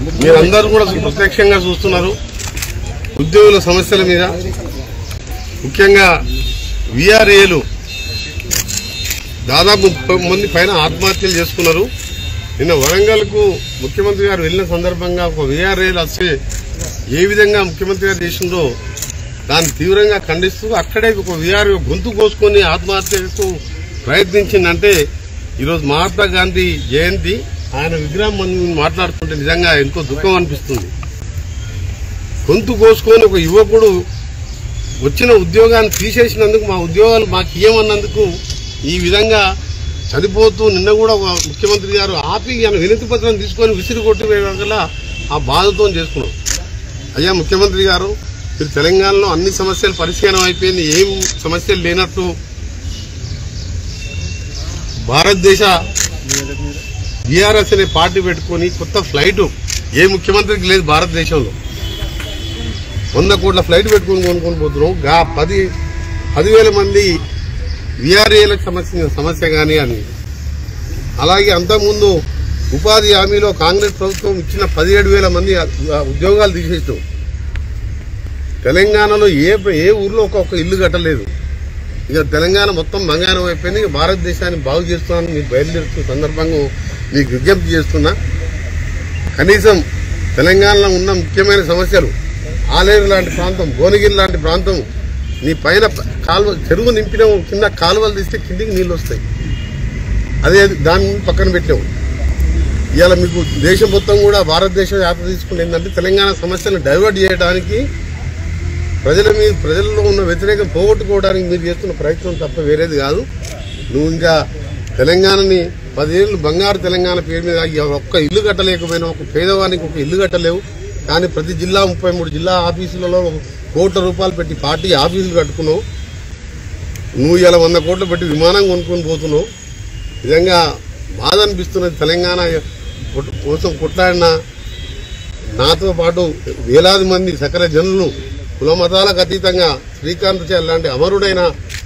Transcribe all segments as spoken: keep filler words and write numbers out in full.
మీరందరూ కూడా ప్రత్యక్షంగా చూస్తున్నారు ఉద్యోగుల సమస్యల మీద. ముఖ్యంగా వీఆర్ఏలు దాదాపు ముప్పై మంది పైన ఆత్మహత్యలు చేసుకున్నారు. నిన్న వరంగల్కు ముఖ్యమంత్రి గారు వెళ్లిన సందర్భంగా ఒక వీఆర్ఏలు వస్తే ఏ విధంగా ముఖ్యమంత్రి గారు చేసిందో దాన్ని తీవ్రంగా ఖండిస్తూ అక్కడే ఒక వీఆర్ఏ గొంతు కోసుకొని ఆత్మహత్యకు ప్రయత్నించిందంటే ఈరోజు మహాత్మా గాంధీ జయంతి, ఆయన విగ్రహం మనం మాట్లాడుతుంటే నిజంగా ఎంతో దుఃఖం అనిపిస్తుంది. గొంతు కోసుకొని ఒక యువకుడు వచ్చిన ఉద్యోగాన్ని తీసేసినందుకు, మా ఉద్యోగాలు మాకు ఇయ్యమన్నందుకు ఈ విధంగా చనిపోతూ నిన్న కూడా ముఖ్యమంత్రి గారు ఆపి ఆయన వినతి పత్రం తీసుకొని విసిరి కొట్టివేయగల ఆ బాధతో చేసుకున్నాం. అయ్యా ముఖ్యమంత్రి గారు, మీరు తెలంగాణలో అన్ని సమస్యలు పరిష్కారం అయిపోయింది, ఏం సమస్యలు లేనట్టు భారతదేశ బీఆర్ఎస్ అనే పార్టీ పెట్టుకుని కొత్త ఫ్లైట్ ఏ ముఖ్యమంత్రికి లేదు భారతదేశంలో. వంద కోట్ల ఫ్లైట్ పెట్టుకుని కొనుక్కొని పోతున్నాం. గా పది పదివేల మంది వీఆర్ఏలకు సమస్య సమస్య కానీ అని. అలాగే అంతకుముందు ఉపాధి హామీలో కాంగ్రెస్ ప్రభుత్వం ఇచ్చిన పదిహేడు వేల మంది ఉద్యోగాలు తీసేస్తాం. తెలంగాణలో ఏ ఏ ఊర్లో ఒక్కొక్క ఇల్లు కట్టలేదు. ఇక తెలంగాణ మొత్తం బంగారం అయిపోయింది. ఇక భారతదేశాన్ని బాగు చేస్తున్నాను మీకు బయలుదేరుతున్న సందర్భంగా మీకు విజ్ఞప్తి చేస్తున్నా. కనీసం తెలంగాణలో ఉన్న ముఖ్యమైన సమస్యలు ఆలేరు లాంటి ప్రాంతం, భువనగిరి లాంటి ప్రాంతం, నీ పైన కాలువ చెరువు నింపిన కింద కాలువలు తీస్తే కిందికి నీళ్లు వస్తాయి. అదే దాన్ని పక్కన పెట్టాము. ఇవాళ మీకు దేశం మొత్తం కూడా భారతదేశం యాత్ర తీసుకుని ఏంటంటే తెలంగాణ సమస్యలను డైవర్ట్ చేయడానికి, ప్రజల మీద ప్రజల్లో ఉన్న వ్యతిరేకం పోగొట్టుకోవడానికి మీరు చేస్తున్న ప్రయత్నం తప్ప వేరేది కాదు. నువ్వు ఇంకా తెలంగాణని పదేళ్ళు బంగారు తెలంగాణ పేరు మీద ఒక్క ఇల్లు కట్టలేకపోయినా, ఒక పేదవానికి ఒక ఇల్లు కట్టలేవు. కానీ ప్రతి జిల్లా ముప్పై మూడు జిల్లా ఆఫీసులలో కోట్ల రూపాయలు పెట్టి పార్టీ ఆఫీసులు కట్టుకున్నావు. నువ్వు ఇలా వంద కోట్లు పెట్టి విమానం కొనుక్కొని పోతున్నావు. నిజంగా బాధ అనిపిస్తున్నది. తెలంగాణ కోసం కొట్లాడిన నాతో పాటు వేలాది మంది సకల జనులను కుల మతాలకు అతీతంగా శ్రీకాంతాచార్య లాంటి అమరుడైన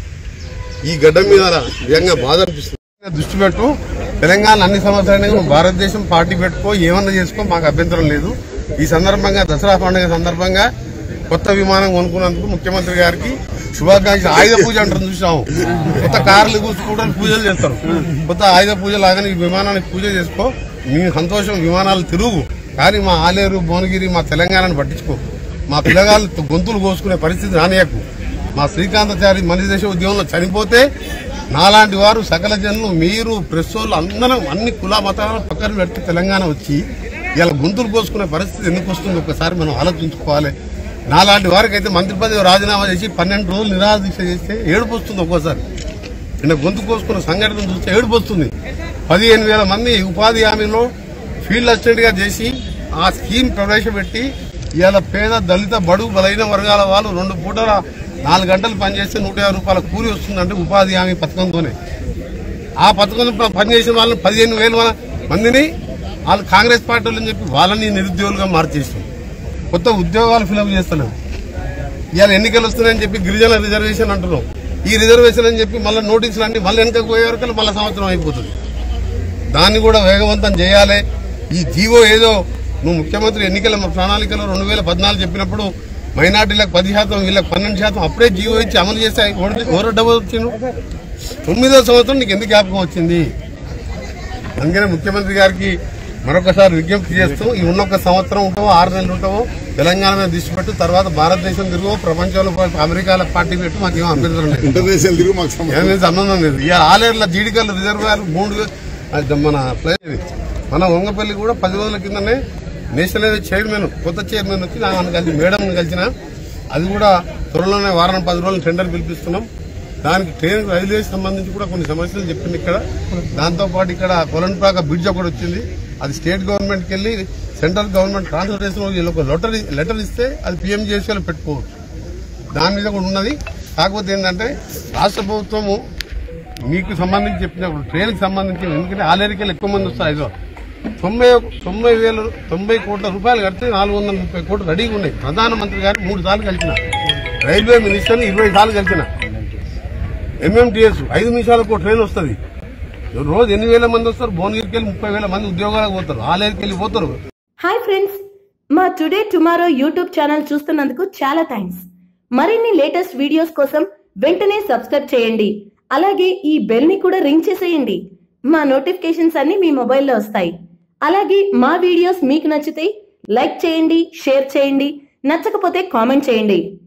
ఈ గడ్డ మీద నిజంగా బాధ అనిపిస్తుంది. దృష్టి పెట్టు, తెలంగాణ అన్ని సంవత్సరాలు భారతదేశం పార్టీ పెట్టుకో, ఏమన్నా చేసుకో, మాకు అభ్యంతరం లేదు. ఈ సందర్భంగా దసరా పండుగ సందర్భంగా కొత్త విమానం కొనుక్కున్నందుకు ముఖ్యమంత్రి గారికి శుభాకాంక్షలు. ఆయుధ పూజ అంటారు చూసాము, కొత్త కార్లు కూర్చుకోవడానికి పూజలు చేస్తారు. కొత్త ఆయుధ పూజ లాగానే ఈ విమానానికి పూజ చేసుకో, మీ సంతోషం, విమానాలు తిరుగు. కానీ మా ఆలేరు, భువనగిరి, మా తెలంగాణను పట్టించుకో. మా పిల్లగాళ్ళు గొంతులు కోసుకునే పరిస్థితి రానియకు. మా శ్రీకాంతాచారి మనిషి దేశ ఉద్యమంలో చనిపోతే నాలాంటి వారు సకల జనులు, మీరు ప్రెస్ వాళ్ళు అందరం అన్ని కుల మతాలను పక్కన పెట్టి తెలంగాణ వచ్చి ఇలా గొంతులు కోసుకునే పరిస్థితి ఎందుకు వస్తుంది ఒకసారి మనం ఆలోచించుకోవాలి. నాలాంటి వారికి అయితే మంత్రి పదవి రాజీనామా చేసి పన్నెండు రోజులు నిరాహార దీక్ష చేస్తే ఏడుపు వస్తుంది. ఒక్కోసారి నిన్న గొంతు కోసుకున్న సంఘటన చూస్తే ఏడుపు వస్తుంది. పదిహేను వేల మంది ఉపాధి హామీలో ఫీల్డ్ అసిస్టెంట్ గా చేసి ఆ స్కీమ్ ప్రవేశపెట్టి ఇవాళ పేద, దళిత, బడుగు, బలైన వర్గాల వాళ్ళు రెండు పూటల నాలుగు గంటలు పనిచేస్తే నూట యాభై రూపాయల కూలి వస్తుందంటే ఉపాధి హామీ పథకంతోనే. ఆ పథకం పనిచేసిన వాళ్ళని పదిహేను వేల మందిని వాళ్ళు కాంగ్రెస్ పార్టీ వాళ్ళని చెప్పి వాళ్ళని నిరుద్యోగులుగా మార్చేస్తాం. కొత్త ఉద్యోగాలు ఫిలప్ చేస్తున్నాం. ఇవాళ ఎన్నికలు వస్తున్నాయని చెప్పి గిరిజన రిజర్వేషన్ అంటున్నాం. ఈ రిజర్వేషన్ అని చెప్పి మళ్ళీ నోటీసులు అన్ని మళ్ళీ వెనకకు పోయే వరకు మళ్ళీ సంవత్సరం అయిపోతుంది. దాన్ని కూడా వేగవంతం చేయాలి. ఈ జీవో ఏదో నువ్వు ముఖ్యమంత్రి ఎన్నికల ప్రణాళికలో రెండు వేల పద్నాలుగు చెప్పినప్పుడు మైనార్టీలకు పది శాతం వీళ్ళకి పన్నెండు శాతం అప్పుడే జీవో ఇచ్చి అమలు చేస్తే ఎవరో డబ్బులు వచ్చిండు. తొమ్మిదో సంవత్సరం నీకు ఎందుకు జ్ఞాపకం వచ్చింది? అందుకనే ముఖ్యమంత్రి గారికి మరొకసారి విజ్ఞప్తి చేస్తూ ఈ ఉన్నొక్క సంవత్సరం ఉంటావో ఆరు నెలలు ఉంటావో తెలంగాణ మీద దృష్టి పెట్టు. తర్వాత భారతదేశం తిరుగు, ప్రపంచంలో అమెరికాలో పార్టీ పెట్టు, మాకేమో అభ్యంతరం లేదు, ఇంటర్నేషనల్ తిరుగు, మాకు సంబంధం లేదు. ఇక ఆలేరుల జీడికల్లు రిజర్వాయర్ మూడు మన మన వంగపల్లి కూడా పది రోజుల కిందనే నేషనల్ హైవే చైర్మన్ కొత్త చైర్మన్ వచ్చి నన్ను కలిసి మేడంని కలిసిన. అది కూడా త్వరలోనే వారం పది రోజులు టెండర్ పిలిపిస్తున్నాం. దానికి ట్రైన్ రైల్వేకి సంబంధించి కూడా కొన్ని సమస్యలు చెప్పింది ఇక్కడ. దాంతోపాటు ఇక్కడ కొలన్పాక బ్రిడ్జ్ ఒకటి వచ్చింది. అది స్టేట్ గవర్నమెంట్కి వెళ్ళి సెంట్రల్ గవర్నమెంట్ ట్రాన్స్పోర్టేషన్ ఒక లెటర్ లెటర్ ఇస్తే అది పీఎంజేసీలో పెట్టుకోవచ్చు. దాని మీద కూడా ఉన్నది. కాకపోతే ఏంటంటే రాష్ట్ర ప్రభుత్వము మీకు సంబంధించి చెప్పినప్పుడు ట్రైన్కి సంబంధించి, ఎందుకంటే ఆలేరుకెళ్ళి ఎక్కువ మంది వస్తారు. ఐదో తొంభై తొంభై వేలు తొంభై కోట్ల రూపాయలు కడితే నాలుగు వందల ముప్పై కోట్లు రెడీగా ఉన్నాయి. ప్రధానమంత్రి గారు మూడు సార్లు కలిసిన, రైల్వే మినిస్టర్ని ఇరవై సార్లు కలిసిన, ఎంఎంటీఎస్ ఐదు నిమిషాలకు ట్రైన్ వస్తుంది. రోజు ఎన్ని వేల మంది వస్తారు? భువనగిరికి వెళ్ళి ముప్పై వేల మంది ఉద్యోగాలకు పోతారు, ఆలేరుకి వెళ్ళి పోతారు. హాయ్ ఫ్రెండ్స్, మా టుడే టుమారో యూట్యూబ్ ఛానల్ చూస్తున్నందుకు చాలా థ్యాంక్స్. మరిన్ని లేటెస్ట్ వీడియోస్ కోసం వెంటనే సబ్స్క్రైబ్ చేయండి. అలాగే ఈ బెల్ ని కూడా రింగ్ చేసేయండి. మా నోటిఫికేషన్స్ అన్ని మీ మొబైల్లో వస్తాయి. అలాగే మా వీడియోస్ మీకు నచ్చితే లైక్ చేయండి, షేర్ చేయండి, నచ్చకపోతే కామెంట్ చేయండి.